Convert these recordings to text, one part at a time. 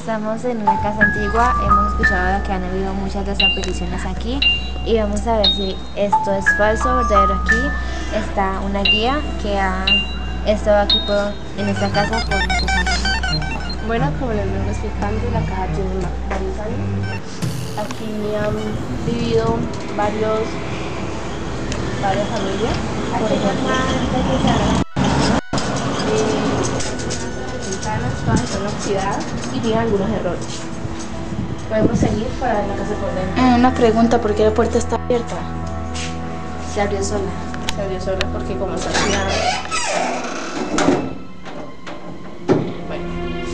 Estamos en una casa antigua, hemos escuchado que han habido muchas desapariciones aquí y vamos a ver si esto es falso o verdadero. Aquí está una guía que ha estado aquí en esta casa por muchos años. Bueno, como les vengo explicando, la casa tiene varios años. Aquí han vivido varias familias. Por ejemplo, las ventanas todas están oxidadas y tienen algunos errores. Podemos seguir para ver la casa por dentro. Una pregunta, ¿por qué la puerta está abierta? Se abrió sola. Se abrió sola porque como está oxidada. Bueno.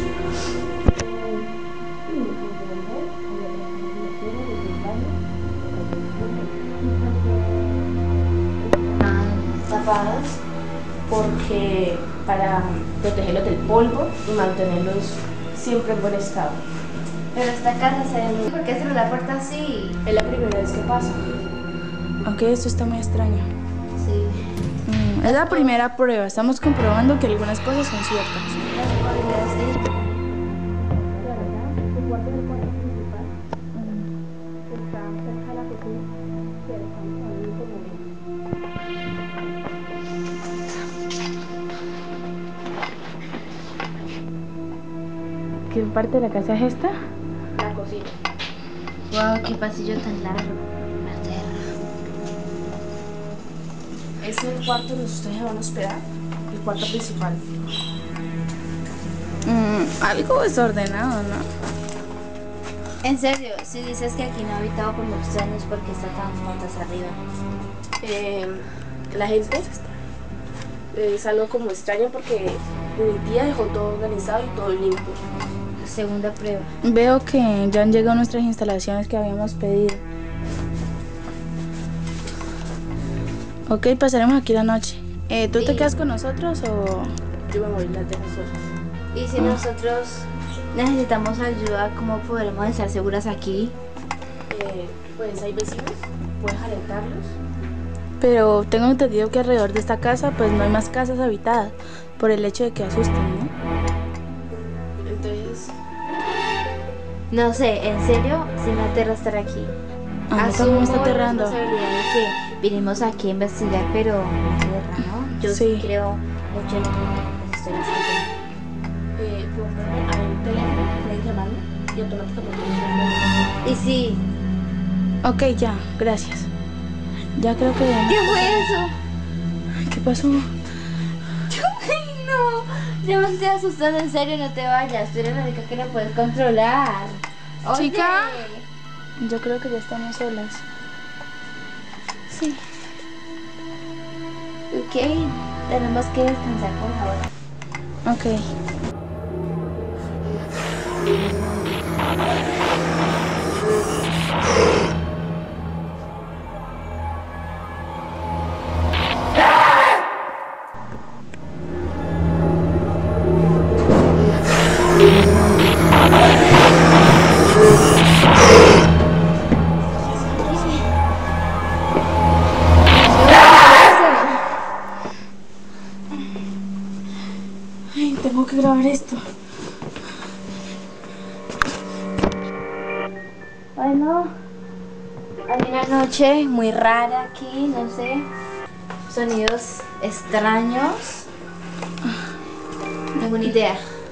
Tapadas porque para protegerlos del polvo y mantenerlos siempre en buen estado. Pero esta casa se ve muy... ¿Por qué cerró la puerta así? Es la primera vez que pasa. Aunque esto está muy extraño. Sí. Es la primera prueba, estamos comprobando que algunas cosas son ciertas. Las podrías decir. El cuarto es el cuarto principal. Está cerca de la cocina, pero estamos en el momento. ¿Qué parte de la casa es esta? La cocina. Wow, qué pasillo tan largo. Este es el cuarto donde ustedes se van a hospedar, el cuarto principal. Algo desordenado, ¿no? En serio, si dices que aquí no ha habitado por muchos años, ¿por qué está tan patas arriba? La gente es algo como extraño porque mi tía dejó todo organizado y todo limpio. Segunda prueba. Veo que ya han llegado nuestras instalaciones que habíamos pedido. Ok, pasaremos aquí la noche. ¿Tú te quedas con nosotros o...? Yo me voy a las dejo solas. Y si nosotros necesitamos ayuda, ¿cómo podremos estar seguras aquí? Pues hay vecinos, puedes alentarlos. Pero tengo entendido que alrededor de esta casa pues no hay más casas habitadas por el hecho de que asustan, ¿no? Entonces, No sé, en serio, si me aterra estar aquí. A mí también me está aterrando. La responsabilidad de que vinimos aquí a investigar, pero me aterra, ¿no? Yo Sí. creo mucho en las historias que tengo. hay un teléfono, puedes llamarlo y automáticamente. Y sí, Ok, ya, gracias. Ya creo que... ¿qué fue eso? ¿Qué pasó? Ay, no, ya me estoy asustando, en serio, no te vayas. Tú eres la única que lo puedes controlar. Oye. Chica. Yo creo que ya estamos solas. Sí. Ok, tenemos que descansar por ahora. Ok. Ay, tengo que grabar esto. Bueno, hay una noche muy rara aquí, no sé. Sonidos extraños. Ninguna idea.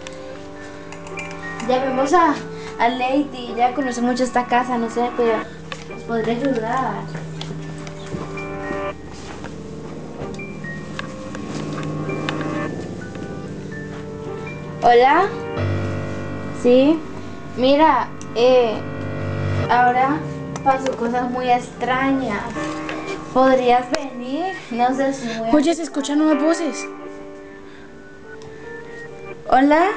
Llamemos a Lady, ella conoce mucho esta casa, no sé, pero nos podría ayudar. Hola. Sí. Mira, ahora pasó cosas muy extrañas. ¿Podrías venir? No sé si muy... Oye, se escuchan unas voces. Hola.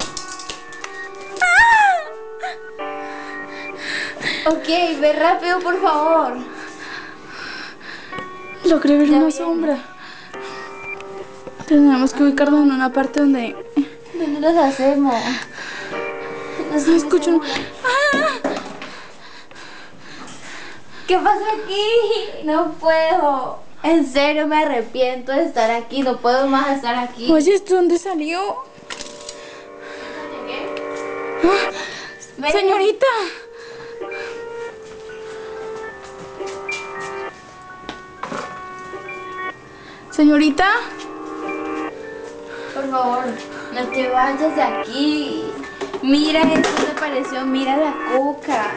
Ok, ve rápido, por favor. Logré ver Ya una viene. sombra. Tenemos que ubicarnos en una parte donde... ¿Dónde nos hacemos? No estoy escucho un- segura. ¿Qué pasa aquí? No puedo. En serio, me arrepiento de estar aquí. No puedo más estar aquí. Oye, ¿esto dónde salió? ¿Qué? ¡Ah! Ven. Señorita. Señorita. Por favor, no te vayas de aquí. Mira esto que apareció, mira la coca.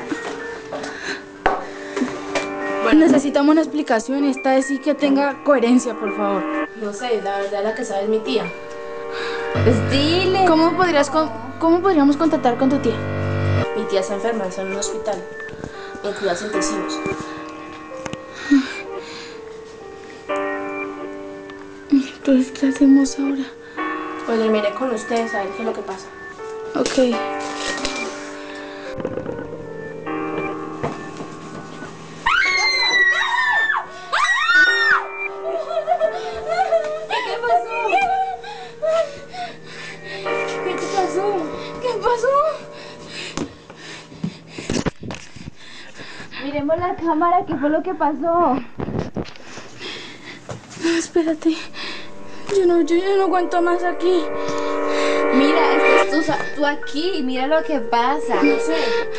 Bueno, necesitamos una explicación. Esta vez sí que tenga coherencia, por favor. No sé, la verdad la que sabe es mi tía. Pues dile. ¿Cómo podríamos contactar con tu tía? Mi tía está enferma, está en un hospital, en cuidados intensivos. Entonces, ¿qué hacemos ahora? Pues dormiré con ustedes a ver qué es lo que pasa. Ok. ¿Qué pasó? ¿Qué te pasó? ¿Qué pasó? Miremos la cámara, ¿qué fue lo que pasó? No, espérate. Yo no aguanto más aquí. Mira, estás tú aquí, mira lo que pasa. No sé.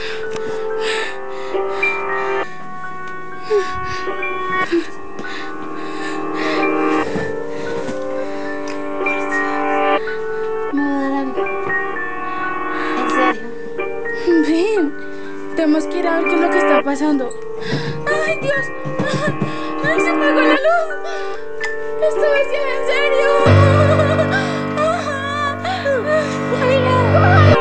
Me va a dar algo. En serio. Ven. Tenemos que ir a ver qué es lo que está pasando. ¡Ay, Dios! ¡Ay, se apagó la luz! ¡Esto es ya en serio! ¡Mira! ¡Cójala,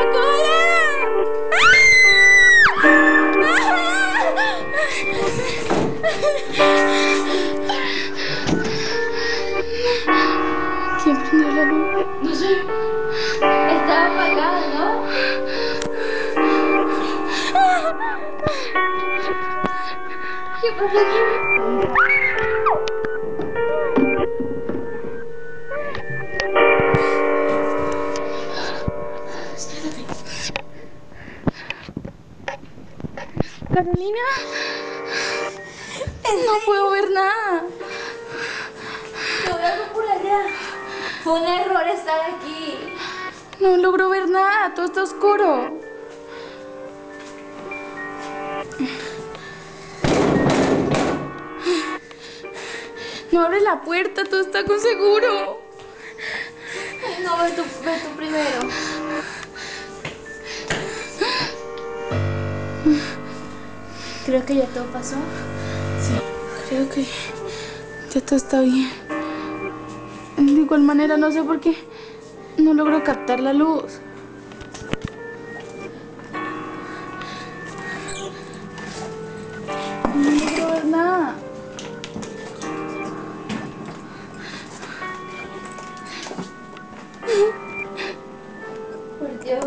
cójala! ¿Quién prendió la luz? No sé. Estaba apagada, ¿no? ¿Qué pasa aquí? Carolina. No puedo ver nada. Yo veo algo por allá. Fue un error estar aquí. No logro ver nada. Todo está oscuro. No abre la puerta. Todo está con seguro. Ay, no, ve tú primero. Creo que ya todo pasó. Sí, creo que ya todo está bien. De igual manera, no sé por qué no logro captar la luz. No logro ver nada. Por Dios.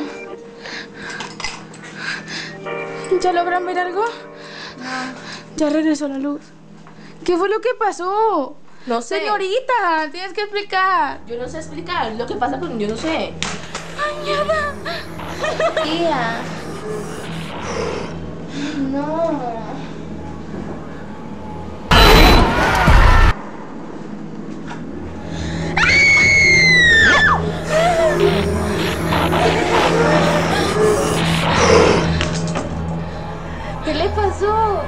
¿Ya logran ver algo? No. Ya regresó la luz. ¿Qué fue lo que pasó? No sé. Señorita, tienes que explicar. Yo no sé explicar lo que pasa, pero yo no sé. ¡Ay, mierda! Tía. No. ¿Qué le pasó?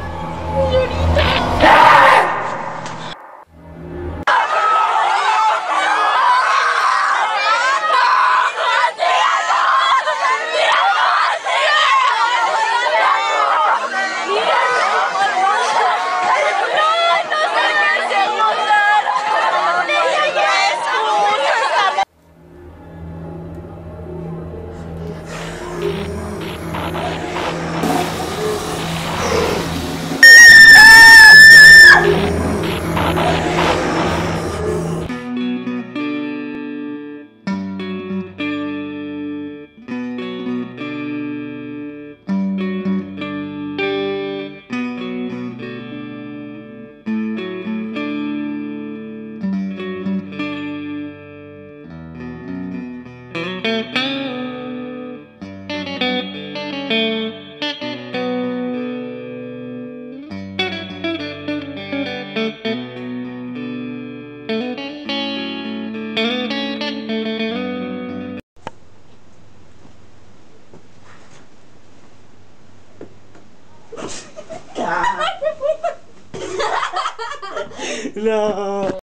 No.